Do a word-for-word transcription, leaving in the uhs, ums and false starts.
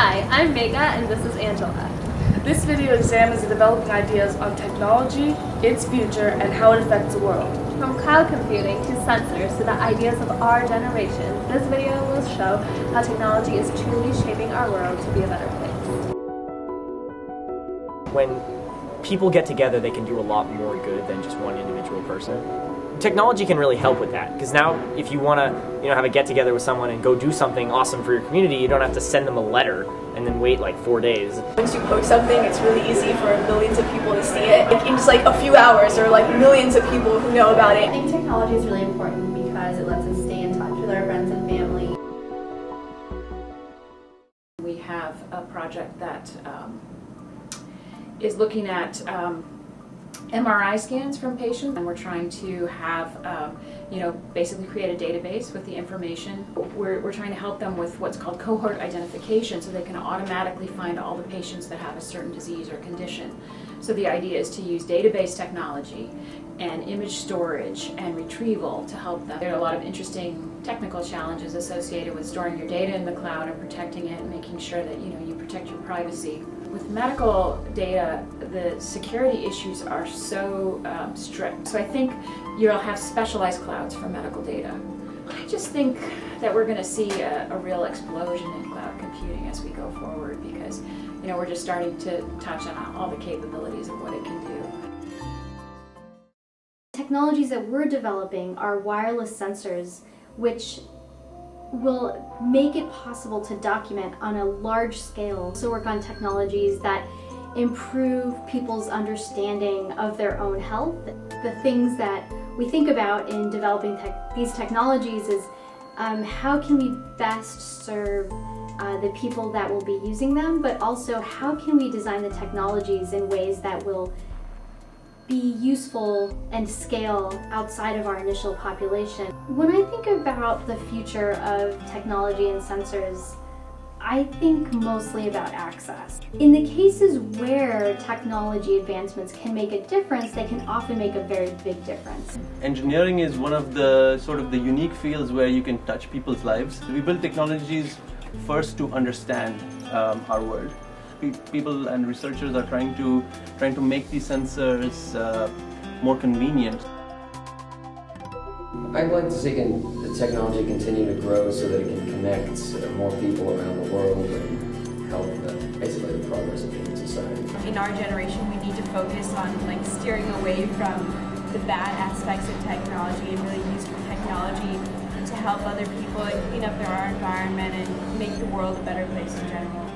Hi, I'm Mega and this is Angela. This video examines the developing ideas on technology, its future, and how it affects the world. From cloud computing to sensors to the ideas of our generation, this video will show how technology is truly shaping our world to be a better place. When people get together, they can do a lot more good than just one individual person. Technology can really help with that, because now if you want to you know, have a get-together with someone and go do something awesome for your community, you don't have to send them a letter and then wait like four days. Once you post something, it's really easy for millions of people to see it. Like in just like a few hours, there are like millions of people who know about it. I think technology is really important because it lets us stay in touch with our friends and family. We have a project that um, is looking at um, M R I scans from patients, and we're trying to have, um, you know, basically create a database with the information. We're, we're trying to help them with what's called cohort identification, so they can automatically find all the patients that have a certain disease or condition. So the idea is to use database technology and image storage and retrieval to help them. There are a lot of interesting technical challenges associated with storing your data in the cloud and protecting it and making sure that you know you protect your privacy. With medical data, the security issues are so um, strict. So I think you'll have specialized clouds for medical data. I just think that we're going to see a, a real explosion in cloud computing as we go forward, because you know we're just starting to touch on all the capabilities of what it can do. Technologies that we're developing are wireless sensors, which will make it possible to document on a large scale. So work on technologies that improve people's understanding of their own health. The things that we think about in developing tech these technologies is um, how can we best serve uh, the people that will be using them, but also how can we design the technologies in ways that will be useful and scale outside of our initial population. When I think about the future of technology and sensors, I think mostly about access. In the cases where technology advancements can make a difference, they can often make a very big difference. Engineering is one of the sort of the unique fields where you can touch people's lives. We build technologies first to understand um, our world. People and researchers are trying to trying to make these sensors uh, more convenient. I'd like to see the technology continue to grow so that it can connect uh, more people around the world and help uh, basically the progress of human society. In our generation, we need to focus on like steering away from the bad aspects of technology and really use technology to help other people and clean up their environment and make the world a better place in general.